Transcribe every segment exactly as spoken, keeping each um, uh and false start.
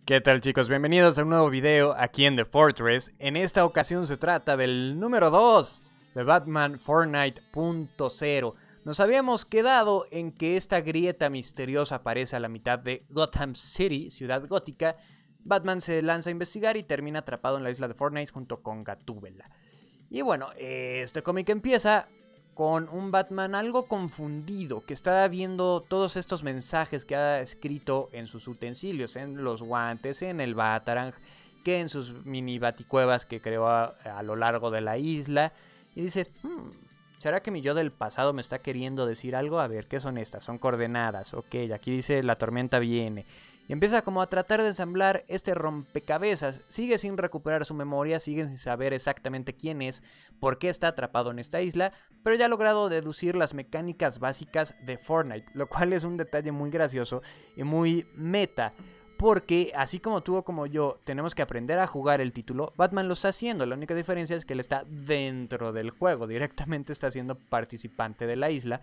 ¿Qué tal, chicos? Bienvenidos a un nuevo video aquí en The Fortress. En esta ocasión se trata del número dos de Batman Fortnite punto cero. Nos habíamos quedado en que esta grieta misteriosa aparece a la mitad de Gotham City, ciudad gótica. Batman se lanza a investigar y termina atrapado en la isla de Fortnite junto con Gatúbela. Y bueno, este cómic empieza con un Batman algo confundido, que está viendo todos estos mensajes que ha escrito en sus utensilios, en los guantes, en el Batarang, que en sus mini baticuevas que creó a, a lo largo de la isla. Y dice, hmm, ¿será que mi yo del pasado me está queriendo decir algo? A ver, ¿qué son estas? Son coordenadas, ok, aquí dice la tormenta viene. Y empieza como a tratar de ensamblar este rompecabezas. Sigue sin recuperar su memoria, sigue sin saber exactamente quién es, por qué está atrapado en esta isla, pero ya ha logrado deducir las mecánicas básicas de Fortnite, lo cual es un detalle muy gracioso y muy meta. Porque así como tú o como yo tenemos que aprender a jugar el título, Batman lo está haciendo. La única diferencia es que él está dentro del juego, directamente está siendo participante de la isla.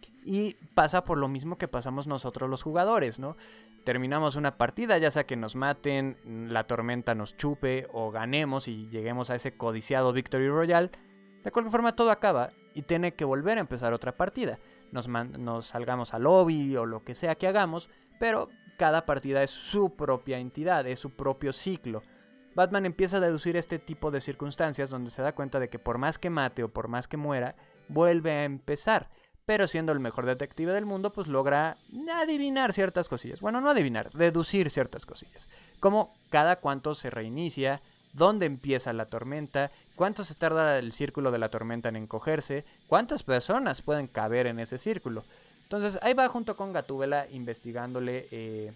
Y pasa por lo mismo que pasamos nosotros los jugadores, ¿no? Terminamos una partida, ya sea que nos maten, la tormenta nos chupe o ganemos y lleguemos a ese codiciado Victory Royale. De cualquier forma todo acaba y tiene que volver a empezar otra partida. Nos, nos salgamos al lobby o lo que sea que hagamos, pero cada partida es su propia entidad, es su propio ciclo. Batman empieza a deducir este tipo de circunstancias donde se da cuenta de que por más que mate o por más que muera, vuelve a empezar. Pero siendo el mejor detective del mundo, pues logra adivinar ciertas cosillas. Bueno, no adivinar, deducir ciertas cosillas. Como cada cuánto se reinicia, dónde empieza la tormenta, cuánto se tarda el círculo de la tormenta en encogerse, cuántas personas pueden caber en ese círculo. Entonces ahí va junto con Gatúbela investigándole eh,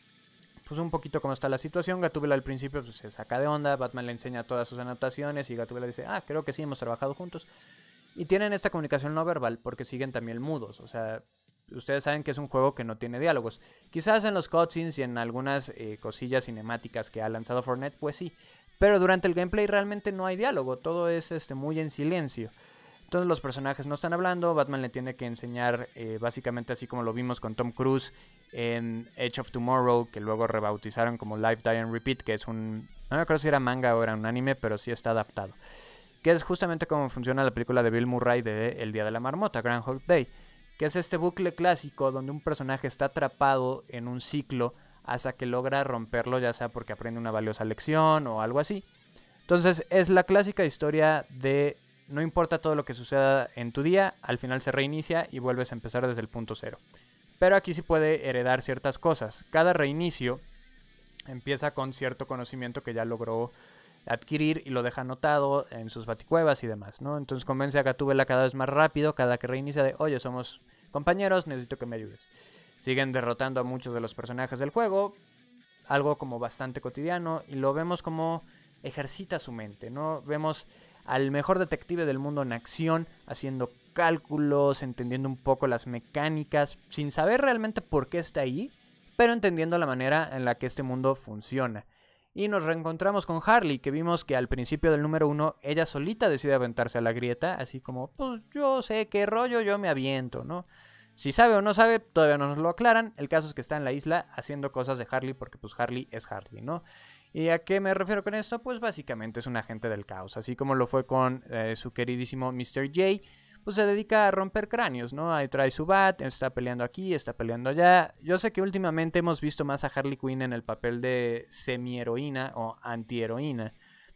pues un poquito cómo está la situación. Gatúbela al principio pues, se saca de onda, Batman le enseña todas sus anotaciones y Gatúbela dice, ah, creo que sí, hemos trabajado juntos. Y tienen esta comunicación no verbal porque siguen también mudos. O sea, ustedes saben que es un juego que no tiene diálogos. Quizás en los cutscenes y en algunas eh, cosillas cinemáticas que ha lanzado Fortnite, pues sí. Pero durante el gameplay realmente no hay diálogo. Todo es este, muy en silencio. Entonces los personajes no están hablando. Batman le tiene que enseñar eh, básicamente así como lo vimos con Tom Cruise en Edge of Tomorrow, que luego rebautizaron como Live, Die and Repeat, que es un... no me acuerdo si era manga o era un anime, pero sí está adaptado. Que es justamente como funciona la película de Bill Murray de El Día de la Marmota, Groundhog Day, que es este bucle clásico donde un personaje está atrapado en un ciclo hasta que logra romperlo, ya sea porque aprende una valiosa lección o algo así. Entonces es la clásica historia de no importa todo lo que suceda en tu día, al final se reinicia y vuelves a empezar desde el punto cero. Pero aquí sí puede heredar ciertas cosas. Cada reinicio empieza con cierto conocimiento que ya logró adquirir y lo deja anotado en sus baticuevas y demás, ¿no? Entonces convence a Gatúbela cada vez más rápido, cada que reinicia de, oye, somos compañeros, necesito que me ayudes. Siguen derrotando a muchos de los personajes del juego, algo como bastante cotidiano, y lo vemos como ejercita su mente, ¿no? Vemos al mejor detective del mundo en acción, haciendo cálculos, entendiendo un poco las mecánicas, sin saber realmente por qué está ahí, pero entendiendo la manera en la que este mundo funciona. Y nos reencontramos con Harley, que vimos que al principio del número uno, ella solita decide aventarse a la grieta, así como, pues yo sé qué rollo, yo me aviento, ¿no? Si sabe o no sabe, todavía no nos lo aclaran. El caso es que está en la isla haciendo cosas de Harley, porque pues Harley es Harley, ¿no? ¿Y a qué me refiero con esto? Pues básicamente es un agente del caos, así como lo fue con eh, su queridísimo mister J, pues se dedica a romper cráneos, ¿no? Ahí trae su bat, está peleando aquí, está peleando allá. Yo sé que últimamente hemos visto más a Harley Quinn en el papel de semi-heroína o anti-heroína,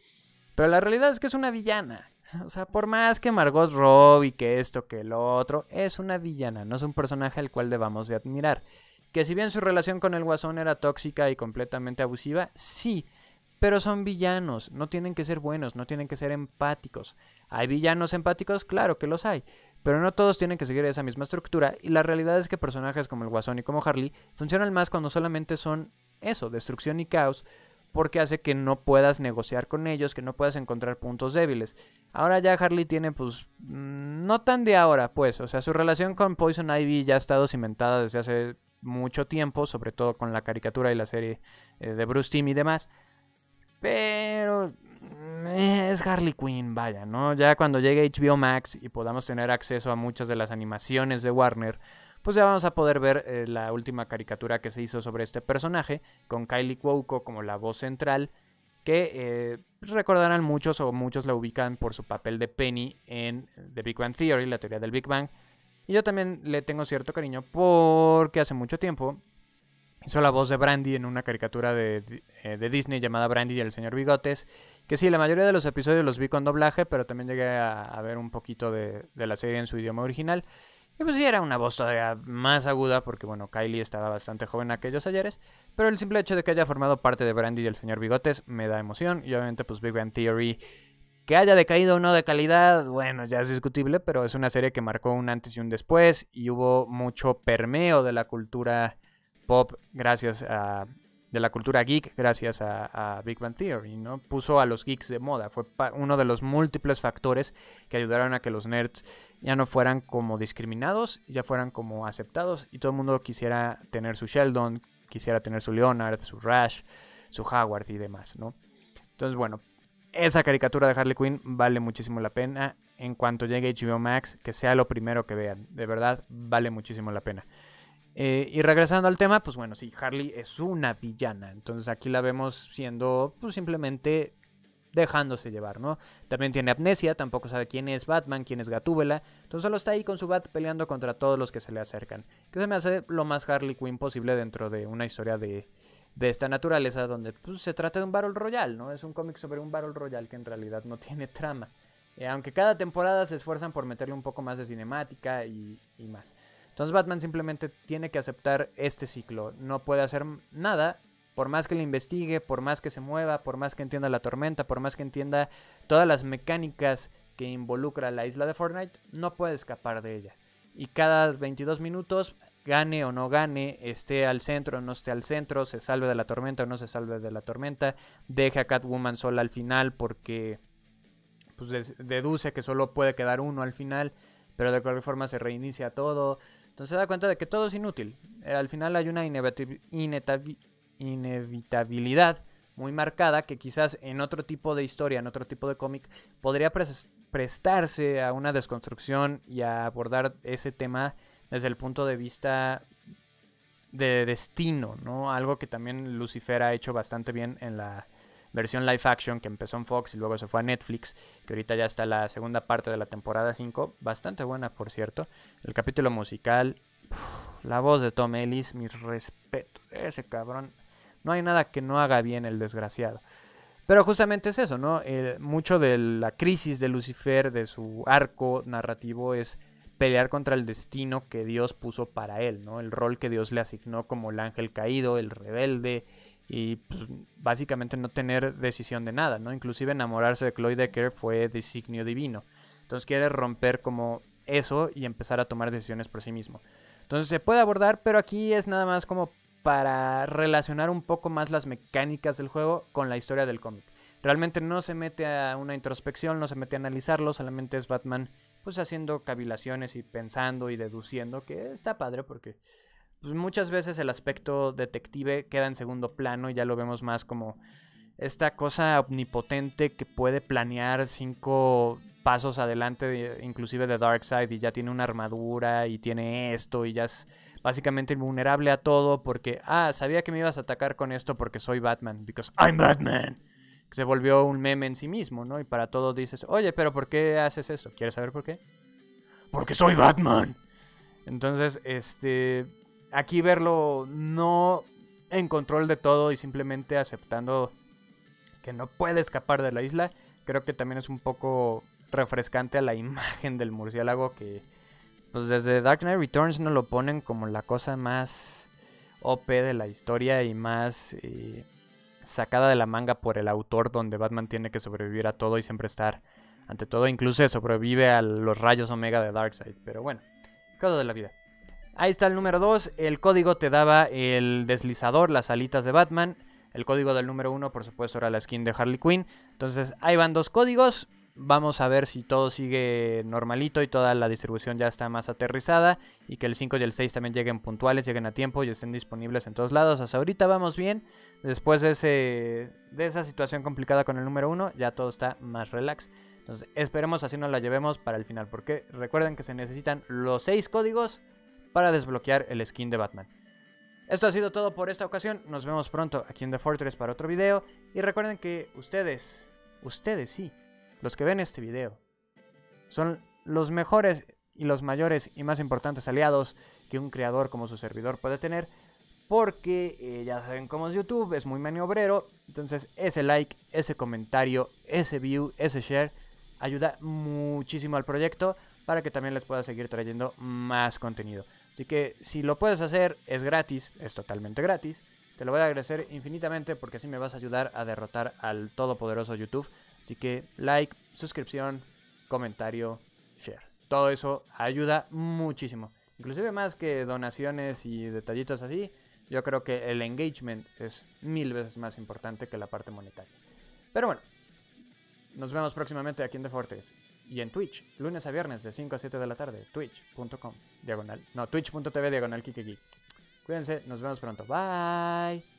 pero la realidad es que es una villana. O sea, por más que Margot Robbie, que esto, que lo otro, es una villana, no es un personaje al cual debamos de admirar. Que si bien su relación con el Guasón era tóxica y completamente abusiva, sí, pero son villanos, no tienen que ser buenos, no tienen que ser empáticos. ¿Hay villanos empáticos? Claro que los hay, pero no todos tienen que seguir esa misma estructura, y la realidad es que personajes como el Guasón y como Harley funcionan más cuando solamente son eso, destrucción y caos, porque hace que no puedas negociar con ellos, que no puedas encontrar puntos débiles. Ahora ya Harley tiene, pues, no tan de ahora, pues, o sea, su relación con Poison Ivy ya ha estado cimentada desde hace mucho tiempo, sobre todo con la caricatura y la serie eh, de Bruce Timm y demás. Pero es Harley Quinn, vaya, ¿no? Ya cuando llegue H B O Max y podamos tener acceso a muchas de las animaciones de Warner, pues ya vamos a poder ver eh, la última caricatura que se hizo sobre este personaje, con Kylie Cuoco como la voz central, que eh, recordarán muchos o muchos la ubican por su papel de Penny en The Big Bang Theory, la teoría del Big Bang. Y yo también le tengo cierto cariño porque hace mucho tiempo hizo la voz de Brandy en una caricatura de, de, de Disney llamada Brandy y el señor Bigotes, que sí, la mayoría de los episodios los vi con doblaje, pero también llegué a, a ver un poquito de, de la serie en su idioma original. Y pues sí, era una voz todavía más aguda, porque bueno, Kylie estaba bastante joven en aquellos ayeres, pero el simple hecho de que haya formado parte de Brandy y el señor Bigotes me da emoción, y obviamente pues Big Bang Theory, que haya decaído o no de calidad, bueno, ya es discutible, pero es una serie que marcó un antes y un después, y hubo mucho permeo de la cultura pop gracias a... de la cultura geek gracias a, a Big Bang Theory, ¿no? Puso a los geeks de moda, fue uno de los múltiples factores que ayudaron a que los nerds ya no fueran como discriminados, ya fueran como aceptados, y todo el mundo quisiera tener su Sheldon, quisiera tener su Leonard, su Rash, su Howard y demás, ¿no? Entonces, bueno, esa caricatura de Harley Quinn vale muchísimo la pena. En cuanto llegue H B O Max, que sea lo primero que vean, de verdad vale muchísimo la pena. Eh, y regresando al tema, pues bueno, sí, Harley es una villana. Entonces aquí la vemos siendo, pues simplemente dejándose llevar, ¿no? También tiene amnesia, tampoco sabe quién es Batman, quién es Gatúbela. Entonces solo está ahí con su bat peleando contra todos los que se le acercan. Que se me hace lo más Harley Quinn posible dentro de una historia de, de esta naturaleza, donde pues, se trata de un Battle Royale, ¿no? Es un cómic sobre un Battle Royale que en realidad no tiene trama. Eh, aunque cada temporada se esfuerzan por meterle un poco más de cinemática y, y más. Entonces Batman simplemente tiene que aceptar este ciclo, no puede hacer nada, por más que le investigue, por más que se mueva, por más que entienda la tormenta, por más que entienda todas las mecánicas que involucra la isla de Fortnite, no puede escapar de ella. Y cada veintidós minutos, gane o no gane, esté al centro o no esté al centro, se salve de la tormenta o no se salve de la tormenta, deje a Catwoman sola al final porque pues, deduce que solo puede quedar uno al final, pero de cualquier forma se reinicia todo. Entonces se da cuenta de que todo es inútil. Eh, al final hay una inevitabilidad muy marcada que quizás en otro tipo de historia, en otro tipo de cómic, podría pres prestarse a una desconstrucción y a abordar ese tema desde el punto de vista de destino, ¿no? Algo que también Lucifer ha hecho bastante bien en la versión live action que empezó en Fox y luego se fue a Netflix, que ahorita ya está la segunda parte de la temporada cinco, bastante buena por cierto. El capítulo musical, uff, la voz de Tom Ellis, mi respeto, ese cabrón, no hay nada que no haga bien el desgraciado. Pero justamente es eso, ¿no? Eh, mucho de la crisis de Lucifer, de su arco narrativo, es pelear contra el destino que Dios puso para él, ¿no? El rol que Dios le asignó como el ángel caído, el rebelde, y pues, básicamente no tener decisión de nada, ¿no? Inclusive enamorarse de Chloe Decker fue designio divino. Entonces quiere romper como eso y empezar a tomar decisiones por sí mismo. Entonces se puede abordar, pero aquí es nada más como para relacionar un poco más las mecánicas del juego con la historia del cómic. Realmente no se mete a una introspección, no se mete a analizarlo, solamente es Batman pues haciendo cavilaciones y pensando y deduciendo, que está padre porque pues muchas veces el aspecto detective queda en segundo plano y ya lo vemos más como esta cosa omnipotente que puede planear cinco pasos adelante, de, inclusive de Darkseid, y ya tiene una armadura y tiene esto y ya es básicamente invulnerable a todo porque, ah, sabía que me ibas a atacar con esto porque soy Batman, because I'm Batman. Se volvió un meme en sí mismo, ¿no? Y para todo dices, oye, pero ¿por qué haces eso? ¿Quieres saber por qué? Porque soy Batman. Entonces, este... aquí verlo no en control de todo y simplemente aceptando que no puede escapar de la isla, creo que también es un poco refrescante a la imagen del murciélago que pues desde Dark Knight Returns nos lo ponen como la cosa más O P de la historia y más eh, sacada de la manga por el autor, donde Batman tiene que sobrevivir a todo y siempre estar ante todo, incluso sobrevive a los rayos omega de Darkseid, pero bueno, cosas de la vida. Ahí está el número dos, el código te daba el deslizador, las alitas de Batman. El código del número uno, por supuesto, era la skin de Harley Quinn. Entonces, ahí van dos códigos. Vamos a ver si todo sigue normalito y toda la distribución ya está más aterrizada. Y que el cinco y el seis también lleguen puntuales, lleguen a tiempo y estén disponibles en todos lados. Hasta ahorita vamos bien. Después de, ese, de esa situación complicada con el número uno, ya todo está más relax. Entonces, esperemos así nos la llevemos para el final. Porque recuerden que se necesitan los seis códigos para desbloquear el skin de Batman. Esto ha sido todo por esta ocasión. Nos vemos pronto aquí en The Fortress para otro video. Y recuerden que ustedes, ustedes sí, los que ven este video, son los mejores y los mayores y más importantes aliados que un creador como su servidor puede tener. Porque eh, ya saben cómo es YouTube, es muy maniobrero. Entonces ese like, ese comentario, ese view, ese share ayuda muchísimo al proyecto para que también les pueda seguir trayendo más contenido. Así que si lo puedes hacer, es gratis, es totalmente gratis. Te lo voy a agradecer infinitamente porque así me vas a ayudar a derrotar al todopoderoso YouTube. Así que like, suscripción, comentario, share. Todo eso ayuda muchísimo. Inclusive más que donaciones y detallitos así, yo creo que el engagement es mil veces más importante que la parte monetaria. Pero bueno, nos vemos próximamente aquí en The Fortress y en Twitch, lunes a viernes de cinco a siete de la tarde, twitch punto com, diagonal, no, twitch punto tv, diagonal, Kike Geek. Cuídense, nos vemos pronto, bye.